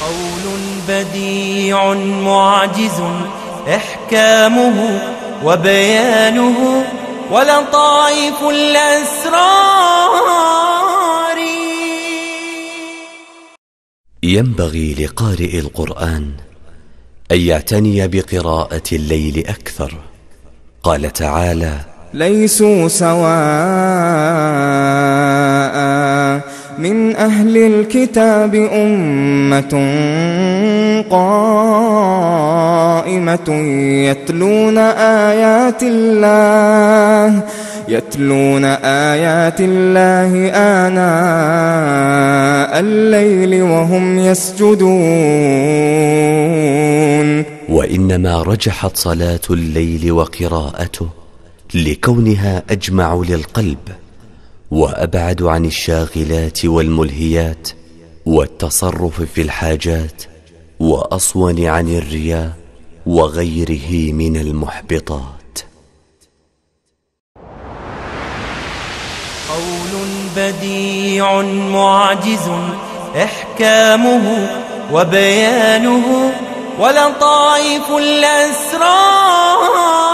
قول بديع معجز إحكامه وبيانه ولطائف الأسرار. ينبغي لقارئ القرآن أن يعتني بقراءة الليل أكثر. قال تعالى: ليسوا سواء من أهل الكتاب أمة قائمة يتلون آيات الله آناء الليل وهم يسجدون. وإنما رجحت صلاة الليل وقراءته لكونها أجمع للقلب وأبعد عن الشاغلات والملهيات والتصرف في الحاجات، وأصون عن الرياء وغيره من المحبطات. قول بديع معجز إحكامه وبيانه ولطائف الأسرار.